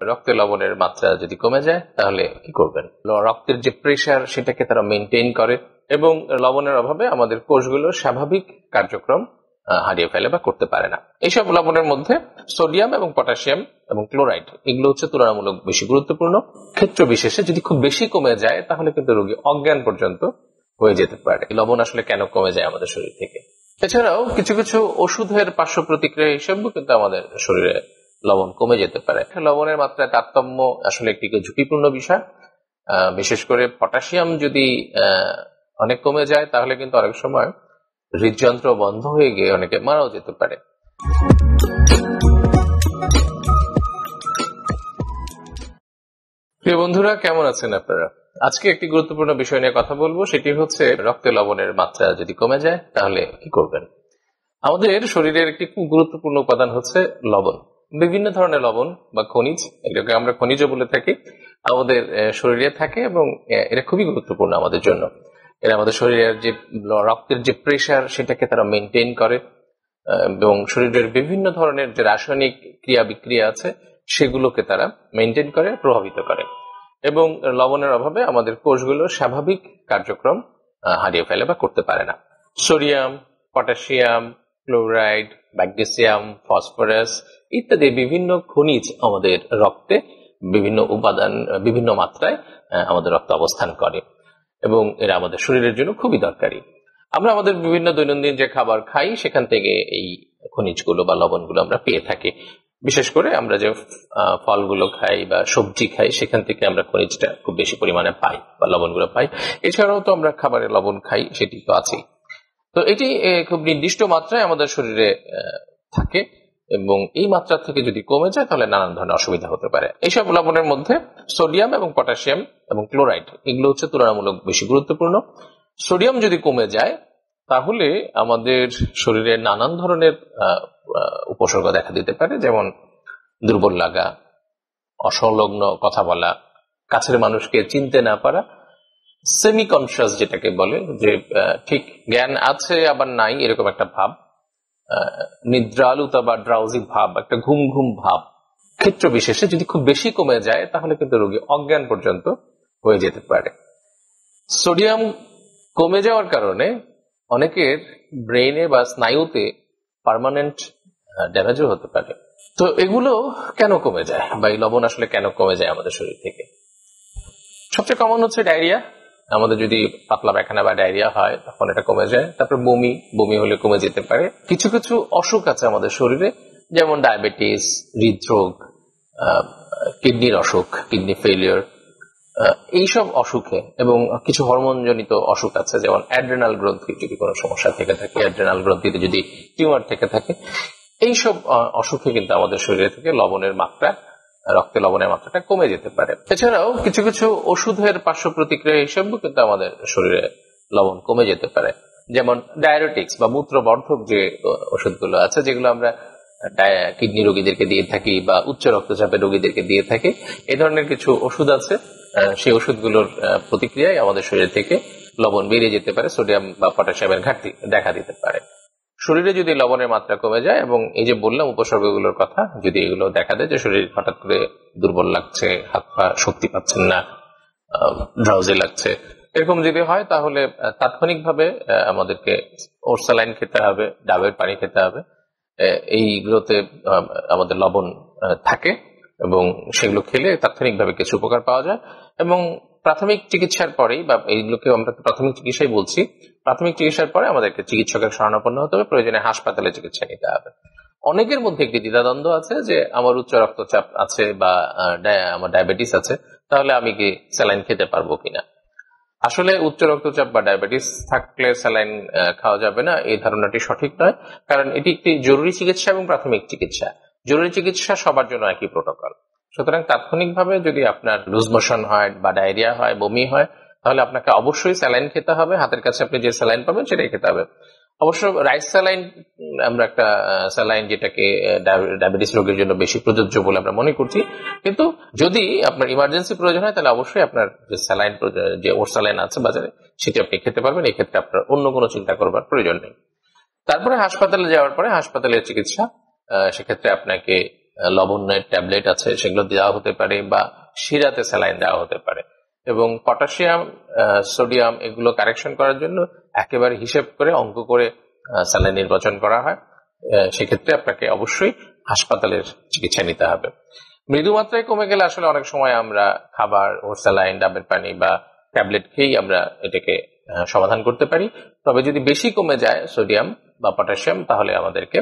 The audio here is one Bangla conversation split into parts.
রক্তে লবণের মাত্রা যদি কমে যায় তাহলে কি করবেন? রক্তের যে প্রেসার সেটাকে তারা মেনটেন করে এবং লবণের অভাবে আমাদের কোষগুলো স্বাভাবিক কার্যক্রম হারিয়ে ফেলে বা করতে পারে না। এইসব লবণের মধ্যে সোডিয়াম এবং পটাশিয়াম এবং ক্লোরাইড এগুলো হচ্ছে তুলনামূলক বেশি গুরুত্বপূর্ণ। ক্ষেত্র বিশেষে যদি খুব বেশি কমে যায় তাহলে কিন্তু রোগী অজ্ঞান পর্যন্ত হয়ে যেতে পারে। লবণ আসলে কেন কমে যায় আমাদের শরীর থেকে? এছাড়াও কিছু কিছু ওষুধের পার্শ্ব প্রতিক্রিয়া হিসেবেও কিন্তু আমাদের শরীরে লবণ কমে যেতে পারে। লবণের মাত্রায় তারতম্য আসলে একটি ঝুঁকিপূর্ণ বিষয়। বিশেষ করে পটাশিয়াম যদি অনেক কমে যায় তাহলে কিন্তু অনেক সময় হৃদযন্ত্র বন্ধ হয়ে গিয়ে অনেকে মারাও যেতে পারে। প্রিয় বন্ধুরা, কেমন আছেন আপনারা? আজকে একটি গুরুত্বপূর্ণ বিষয় নিয়ে কথা বলবো, সেটি হচ্ছে রক্তে লবণের মাত্রা যদি কমে যায় তাহলে কি করবেন। আমাদের শরীরের একটি খুব গুরুত্বপূর্ণ উপাদান হচ্ছে লবণ। বিভিন্ন ধরনের লবণ বা খনিজ, এটাকে আমরা খনিজও বলে থাকি, আমাদের শরীরে থাকে এবং এটা খুবই গুরুত্বপূর্ণ আমাদের জন্য। এরা আমাদের শরীরের যে রক্তের যে প্রেসার সেটাকে তারা মেনটেন করে এবং শরীরের বিভিন্ন ধরনের যে রাসায়নিক ক্রিয়া বিক্রিয়া আছে সেগুলোকে তারা মেনটেন করে, প্রভাবিত করে এবং লবণের অভাবে আমাদের কোষগুলো স্বাভাবিক কার্যক্রম হারিয়ে ফেলে বা করতে পারে না। Sodium, potassium, chloride, magnesium, phosphorus ইত্যাদি বিভিন্ন খনিজ আমাদের রক্তে বিভিন্ন উপাদান বিভিন্ন মাত্রায় আমাদের রক্তে অবস্থান করে এবং এরা আমাদের শরীরের জন্য খুবই দরকারি। আমরা আমাদের বিভিন্ন দৈনন্দিন যে খাবার খাই সেখান থেকে এই খনিজগুলো বা লবণগুলো আমরা পেয়ে থাকি। বিশেষ করে আমরা যে ফলগুলো খাই বা সবজি খাই সেখান থেকে আমরা খনিজটা খুব বেশি পরিমাণে পাই বা লবণগুলো পাই। এছাড়াও তো আমরা খাবারে লবণ খাই, সেটি তো আছেই। তো এটি খুব নির্দিষ্ট মাত্রায় আমাদের শরীরে থাকে এবং এই মাত্রা থেকে যদি কমে যায় তাহলে নানান ধরনের অসুবিধা হতে পারে। এইসব লবণের মধ্যে সোডিয়াম এবং পটাশিয়াম এবং ক্লোরাইড এগুলো হচ্ছে তুলনামূলক বেশি গুরুত্বপূর্ণ। সোডিয়াম যদি কমে যায় তাহলে আমাদের শরীরে নানান ধরনের উপসর্গ দেখা দিতে পারে, যেমন দুর্বল লাগা, অসংলগ্ন কথা বলা, কাছের মানুষকে চিনতে না পারা, সেমি কনসিয়াস যেটাকে বলে, যে ঠিক জ্ঞান আছে আবার নাই এরকম একটা ভাব, নিদ্রালুতা বা ড্রাউজি ভাব, একটা ঘুম ঘুম ভাব। ক্ষেত্র বিশেষে যদি খুব বেশি কমে যায় তাহলে কিন্তু রোগী অজ্ঞান পর্যন্ত হয়ে যেতে পারে। সোডিয়াম কমে যাওয়ার কারণে অনেকের ব্রেইনে বা স্নায়ুতে পার্মানেন্ট ড্যামেজও হতে পারে। তো এগুলো কেন কমে যায় বা এই লবণ আসলে কেন কমে যায় আমাদের শরীর থেকে? সবচেয়ে কমন হচ্ছে ডায়রিয়া। আমাদের যদি পাতলা পায়খানা বা ডায়রিয়া হয় তখন এটা কমে যায়। তারপর বমি হলে কমে যেতে পারে। কিছু কিছু অসুখ আছে আমাদের শরীরে, যেমন ডায়াবেটিস, হৃদরোগ, কিডনির অসুখ, কিডনি ফেলিওর, এইসব অসুখে এবং কিছু হরমোন জনিত অসুখ আছে, যেমন অ্যাড্রেনাল গ্রন্থির যদি কোনো সমস্যা থেকে থাকে, অ্যাড্রেনাল গ্রন্থিতে যদি টিউমার থেকে থাকে, এইসব অসুখে কিন্তু আমাদের শরীরে থেকে লবণের মাত্রা, রক্তে লবণের মাত্রাটা কমে যেতে পারে। এছাড়াও কিছু কিছু ওষুধের পার্শ্ব প্রতিক্রিয়া হিসেবেও কিন্তু আমাদের শরীরে লবণ কমে যেতে পারে, যেমন ডায়াবেটিক্স বা মূত্রবর্ধক যে ওষুধগুলো আছে, যেগুলো আমরা কিডনি রোগীদেরকে দিয়ে থাকি বা উচ্চ রক্তচাপের রোগীদেরকে দিয়ে থাকি। এই ধরনের কিছু ওষুধ আছে, সেই ওষুধগুলোর প্রতিক্রিয়ায় আমাদের শরীর থেকে লবণ বেড়ে যেতে পারে, সোডিয়াম বা পটাশিয়ামের ঘাটতি দেখা দিতে পারে। শরীরে যদি লবণের মাত্রা কমে যায় এবং এই যে বললাম উপসর্গগুলোর কথা, যদি এগুলো দেখা দেয় যে শরীর হঠাৎ করে দুর্বল লাগছে, হাত পা শক্তি পাচ্ছেন না, ড্রাউজি লাগছে, এরকম যদি হয় তাহলে তাৎক্ষণিকভাবে আমাদেরকে ওরসালাইন খেতে হবে, ডাবের পানি খেতে হবে। এইগুলোতে আমাদের লবণ থাকে এবং সেগুলো খেলে তাৎক্ষণিকভাবে কিছু উপকার পাওয়া যায়। এবং প্রাথমিক চিকিৎসার পরেই, বা এইগুলোকে আমরা প্রাথমিক চিকিৎসাই বলছি, প্রাথমিক চিকিৎসার পরে আমাদেরকে চিকিৎসকের শরণাপন্ন হতে হবে, প্রয়োজনে হাসপাতালে চিকিৎসা নিতে হবে। অনেকের মধ্যে একটি দ্বিধাদ্বন্দ্ব আছে যে আমার উচ্চ রক্তচাপ আছে বা আমার ডায়াবেটিস আছে, তাহলে আমি কি স্যালাইন খেতে পারবো কিনা। আসলে উচ্চ রক্তচাপ বা ডায়াবেটিস থাকলে স্যালাইন খাওয়া যাবে না, এই ধারণাটি সঠিক নয়। কারণ এটি একটি জরুরি চিকিৎসা এবং প্রাথমিক চিকিৎসা। জরুরি চিকিৎসা সবার জন্য একই প্রোটোকল। সুতরাং তাৎক্ষণিকভাবে যদি আপনার লুজ মোশন হয় বা ডায়রিয়া হয়, বমি হয়, তাহলে আপনাকে অবশ্যই স্যালাইন খেতে হবে। হাতের কাছে আপনি যে স্যালাইন পাবেন সেটাই খেতে হবে। অবশ্য রাইস স্যালাইন, আমরা একটা স্যালাইন যেটাকে ডায়াবেটিস রোগের জন্য বেশি প্রযোজ্য বলে আমরা মনে করছি, কিন্তু যদি আপনার ইমার্জেন্সি প্রয়োজন হয় তাহলে অবশ্যই আপনার যে স্যালাইন, যে ওরসালাইন আছে বাজারে, সেটি আপনি খেতে পারবেন। এই ক্ষেত্রে আপনার অন্য কোনো চিন্তা করবার প্রয়োজন নেই। তারপরে হাসপাতালে যাওয়ার পরে হাসপাতালের চিকিৎসা, সেক্ষেত্রে আপনাকে লবণের ট্যাবলেট আছে সেগুলো দেওয়া হতে পারে, বা শিরাতে স্যালাইন দেওয়া হতে পারে। এবং পটাশিয়াম, সোডিয়াম এগুলো কারেকশন করার জন্য একেবারে হিসেব করে, অঙ্ক করে স্যালাইন নির্বাচন করা হয়। সেক্ষেত্রে আপনাকে অবশ্যই হাসপাতালের চিকিৎসা নিতে হবে। মৃদু মাত্রায় কমে গেলে আসলে অনেক সময় আমরা খাবার ও স্যালাইন, ডাবের পানি বা ট্যাবলেট খেয়েই আমরা এটাকে সমাধান করতে পারি। তবে যদি বেশি কমে যায় সোডিয়াম বা পটাশিয়াম, তাহলে আমাদেরকে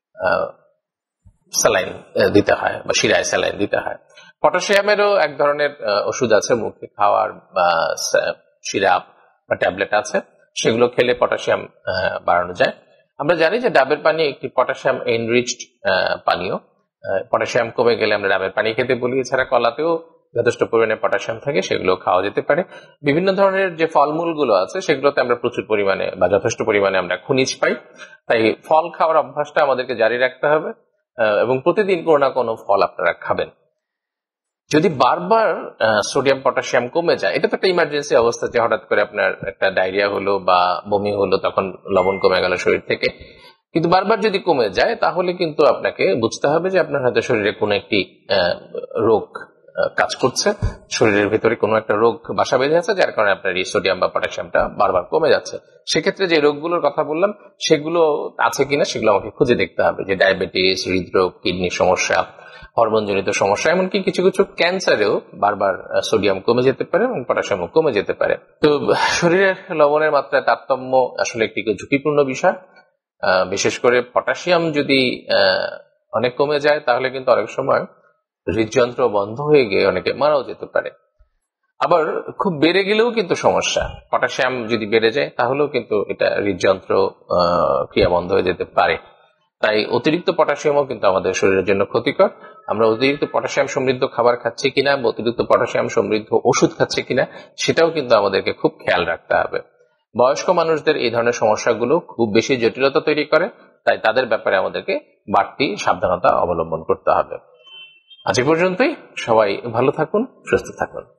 স্যালাইন দিতে হয় বা শিরায় স্যালাইন দিতে হয়। পটাশিয়ামেরও এক ধরনের ওষুধ আছে, মুখে খাওয়ার বা সিরাপ বা ট্যাবলেট আছে, সেগুলো খেলে পটাশিয়াম বাড়ানো যায়। আমরা জানি যে ডাবের পানি একটি পটাশিয়াম এনরিচড পানীয়। পটাশিয়াম কমে গেলে আমরা ডাবের পানি খেতে বলি। এছাড়া কলাতেও যথেষ্ট পরিমাণে পটাশিয়াম থাকে, সেগুলো খাওয়া যেতে পারে। বিভিন্ন ধরনের যে ফলমূলগুলো আছে সেগুলোতে আমরা প্রচুর পরিমাণে বা যথেষ্ট পরিমাণে আমরা খনিজ পাই। তাই ফল খাওয়ার অভ্যাসটা আমাদেরকে জারি রাখতে হবে এবং প্রতিদিন কোনো না কোনো ফল আপনারা খাবেন। যদি বারবার সোডিয়াম পটাশিয়াম কমে যায়, এটা তো একটা ইমার্জেন্সি অবস্থা, যে হঠাৎ করে আপনার একটা ডায়রিয়া হলো বা বমি হলো, তখন লবণ কমে গেল শরীর থেকে। কিন্তু বারবার যদি কমে যায়, তাহলে কিন্তু আপনাকে বুঝতে হবে যে আপনার হয়তো শরীরে কোনো একটি রোগ কাজ করছে, শরীরের ভিতরে কোনো একটা রোগ বাসা বেঁধে আছে, যার কারণে আপনার এই সোডিয়াম বা পটাশিয়ামটা বারবার কমে যাচ্ছে। সেক্ষেত্রে যে রোগগুলোর কথা বললাম সেগুলো আছে কিনা সেগুলো আমাকে খুঁজে দেখতে হবে, যে ডায়াবেটিস, হৃদরোগ, কিডনির সমস্যা, হরমোনজনিত সমস্যা, এমনকি কিছু কিছু ক্যান্সারেও বারবার সোডিয়াম কমে যেতে পারে এবং পটাশিয়ামও কমে যেতে পারে। তো শরীরের লবণের মাত্রায় তারতম্য আসলে একটি ঝুঁকিপূর্ণ বিষয়। বিশেষ করে পটাশিয়াম যদি অনেক কমে যায়, তাহলে কিন্তু অনেক সময় হৃদযন্ত্র বন্ধ হয়ে গিয়ে অনেকে মারাও যেতে পারে। আবার খুব বেড়ে গেলেও কিন্তু সমস্যা। পটাশিয়াম যদি বেড়ে যায় তাহলেও কিন্তু এটা হৃদযন্ত্র ক্রিয়া বন্ধ হয়ে যেতে পারে। তাই অতিরিক্ত পটাশিয়ামও কিন্তু আমাদের শরীরের জন্য ক্ষতিকর। আমরা অতিরিক্ত পটাশিয়াম সমৃদ্ধ খাবার খাচ্ছি কিনা বা অতিরিক্ত পটাশিয়াম সমৃদ্ধ ওষুধ খাচ্ছি কিনা সেটাও কিন্তু আমাদেরকে খুব খেয়াল রাখতে হবে। বয়স্ক মানুষদের এই ধরনের সমস্যাগুলো খুব বেশি জটিলতা তৈরি করে, তাই তাদের ব্যাপারে আমাদেরকে বাড়তি সাবধানতা অবলম্বন করতে হবে। আজ এ পর্যন্তই। সবাই ভালো থাকুন, সুস্থ থাকুন।